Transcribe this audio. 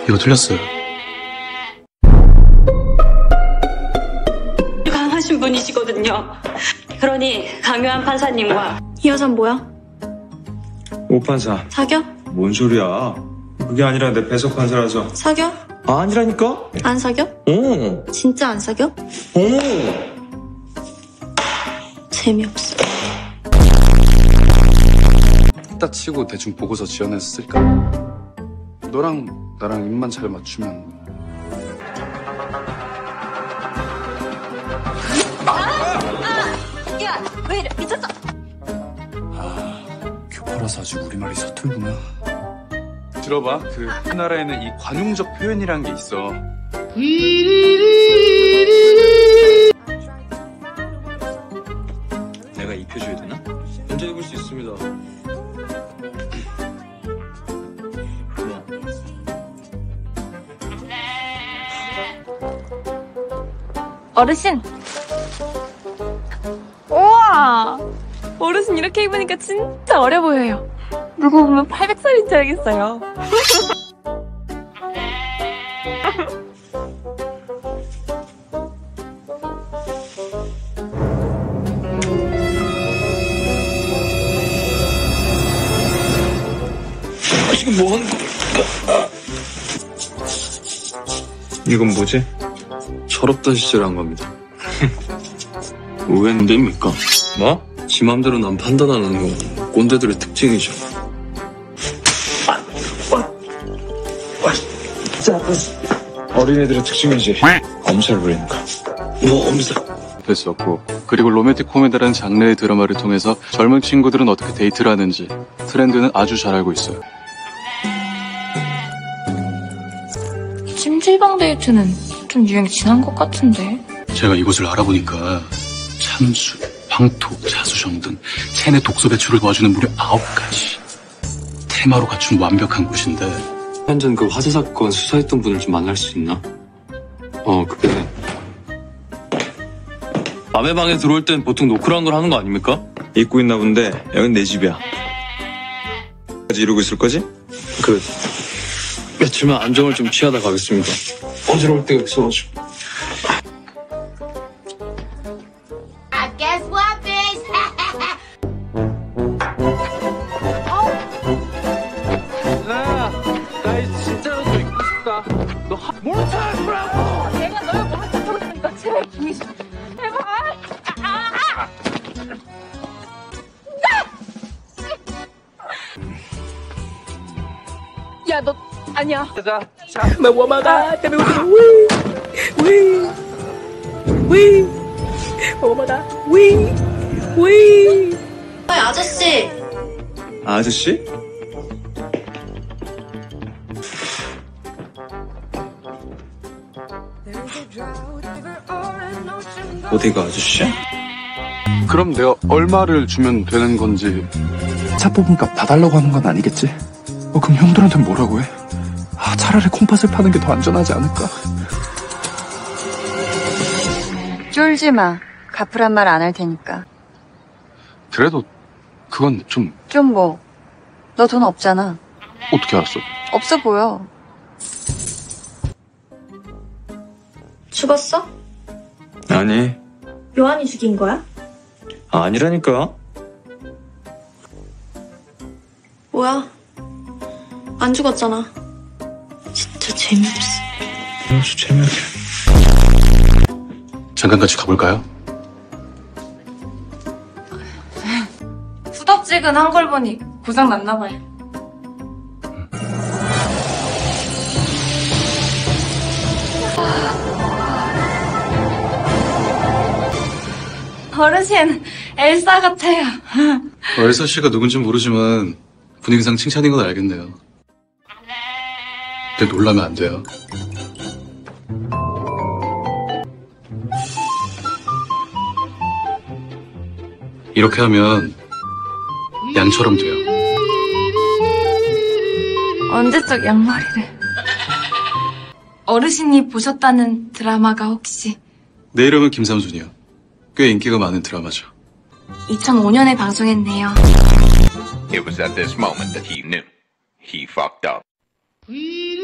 이거 틀렸어요. 강하신 분이시거든요. 그러니 강요한 판사님과 이 여잔 뭐야? 오판사. 사겨? 뭔 소리야? 그게 아니라 내 배석 판사라서. 사겨? 아니라니까? 안 사겨? 오. 진짜 안 사겨? 오. 재미없어. 딱 치고 대충 보고서 지원했을까? 너랑 나랑 입만 잘 맞추면. 야, 왜 이래? 미쳤어? 교포라서 아직 우리말이 서툴구나. 들어봐. 그 우리나라에는 이 관용적 표현이란 게 있어. 내가 입혀줘야 되나? 언제 입을 수 있습니다. 어르신! 우와! 어르신 이렇게 입으니까 진짜 어려 보여요. 누구 보면 800살인 줄 알겠어요. 지금 뭐 하는 거야? 이건 뭐지? 철없던 시절에 한 겁니다. 왜 문제입니까? 뭐? 지 맘대로 남 판단하는 건 꼰대들의 특징이죠. 어린애들의 특징이지. 엄살 부리는 거. 뭐 엄살. 됐었고, 그리고 로맨틱 코미디라는 장르의 드라마를 통해서 젊은 친구들은 어떻게 데이트를 하는지 트렌드는 아주 잘 알고 있어요. 찜질방 데이트는 좀 유행 지난 것 같은데. 제가 이곳을 알아보니까 참수, 황토, 자수정 등 체내 독소 배출을 도와주는 무려 9가지 테마로 갖춘 완벽한 곳인데. 한전 그 화재 사건 수사했던 분을 좀 만날 수 있나? 그게 남의 방에 들어올 땐 보통 노크라는 걸 하는 거 아닙니까? 입고 있나 본데 여긴 내 집이야. 아직 이러고 있을 거지? 며칠만 안정을 좀 취하다 가겠습니다. 어지러울 때가 있어가지고. Guess what, bitch? 내가 널 모른 척하니까 제발 김희수. 제발. 야, 너 아니야. 아저씨. 아저씨? 어디가 아저씨야? 그럼 내가 얼마를 주면 되는 건지. 차 뽑은값 다 달라고 하는 건 아니겠지? 그럼 형들한테 뭐라고 해? 차라리 콩팥을 파는 게 더 안전하지 않을까? 쫄지 마. 갚으란 말 안 할 테니까. 그래도 그건 좀. 좀 뭐. 너 돈 없잖아. 어떻게 알았어? 없어 보여. 죽었어? 아니. 요한이 죽인 거야? 아니라니까. 뭐야? 안 죽었잖아. 진짜 재미없어. 역시 재미없게. 잠깐 같이 가볼까요? 후덥지근한 걸 보니 고장 났나 봐요. 어르신, 엘사 같아요. 엘사 씨가 누군지 모르지만 분위기상 칭찬인 건 알겠네요. 근데 놀라면 안 돼요. 이렇게 하면 양처럼 돼요. 언제적 양머리를. 어르신이 보셨다는 드라마가 혹시 내 이름은 김삼순이요. 꽤 인기가 많은 드라마죠. 2005년에 방송했네요. It was at this moment that he knew. He fucked up.